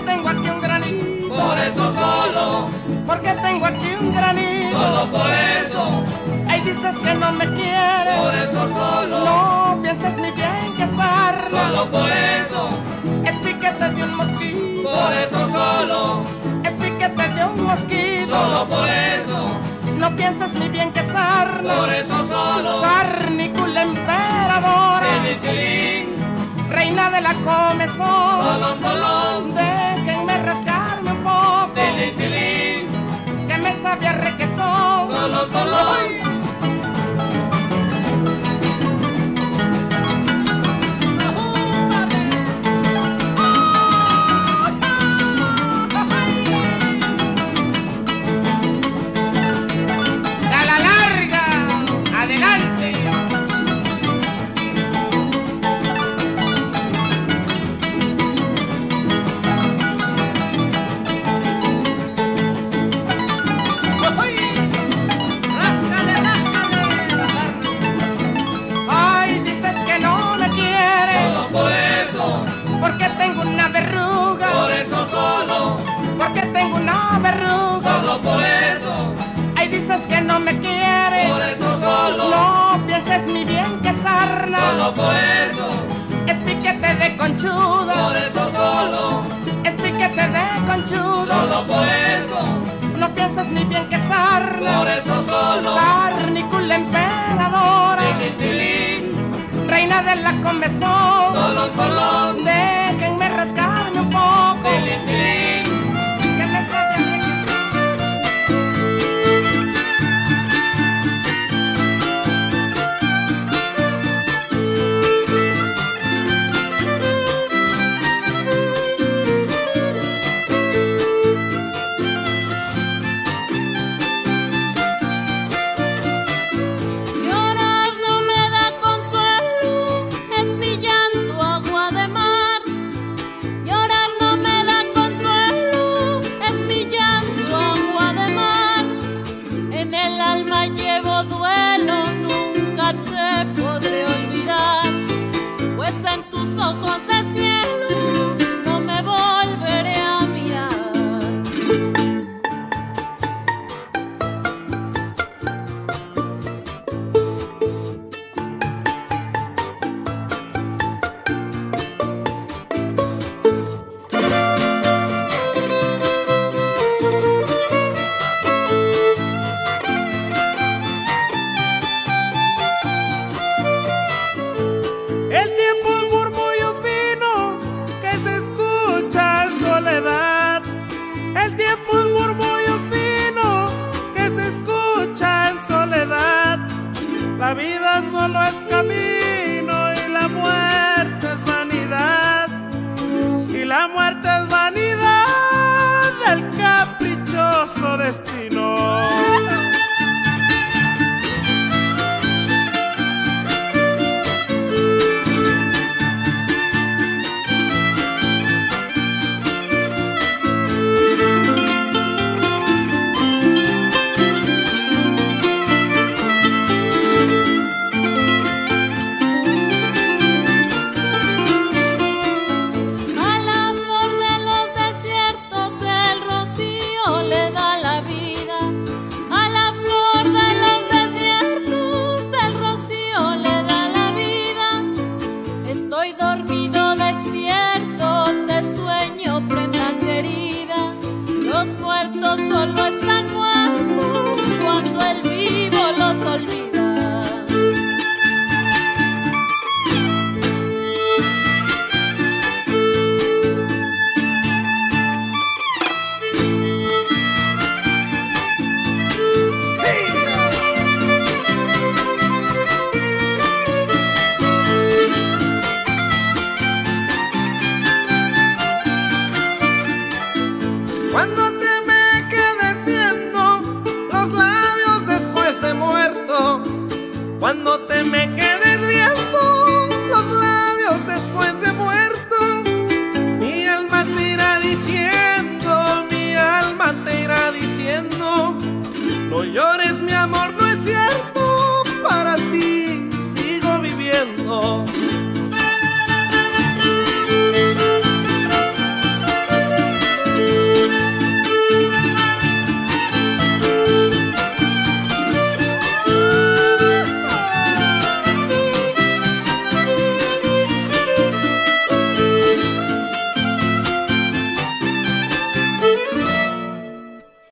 tengo aquí un granito. Por eso solo, Porque tengo aquí un granito. solo por eso, Ay, dices que no me quieres. por eso solo, No pienses mi bien que sarna. solo por eso, Es piquete de un mosquito. por eso solo, Es piquete de un mosquito. solo por eso, No pienses mi bien que sarna. por eso solo, Sarnícula emperadora. tilitilín, Reina de la comezón. tolón, tolón, Déjenme rascarme un poco. tilitilín, Que me sabe a requesón. tolón, tolón. A la larga, adelante. Ráscale, ráscale. Ay, dices que no me quieres. Solo por eso, Porque tengo una verruga. por eso solo, Porque tengo una verruga. solo por eso, Ay, dices que no me quieres. por eso solo, No pienses mi bien que sarna. solo por eso, Es piquete de conchuda. por eso solo, Es piquete de conchuda. solo por eso, No pienses mi bien que sarna. por eso solo, Sarnícula emperadora. tilitilín, Reina de la comezón. tolón, tolón, Déjenme rascarme un poco. tilitilín. Que me sabe a requesón. Llorar no me da consuelo, es mi llanto agua de mar. Llorar no me da consuelo, es mi llanto agua de mar. En el alma llevo duelo, nunca te podré olvidar. Pues en tus ojos de cielo no me volveré a mirar. El tiempo es murmullo fino que se escucha en soledad. El tiempo es murmullo fino que se escucha en soledad. La vida solo es camino y la muerte es vanidad. Y la muerte es vanidad del caprichoso destino. A la flor de los desiertos el rocío le da la vida. A la flor de los desiertos el rocío le da la vida. Estoy dormido, despierto, te sueño, prenda querida. Los muertos solo están muertos cuando el vivo los olvida. Cuando te me quedes viendo los labios después de muerto. Cuando te me quedes viendo los labios después de muerto. Mi alma te irá diciendo, mi alma te irá diciendo. No llores mi amor, no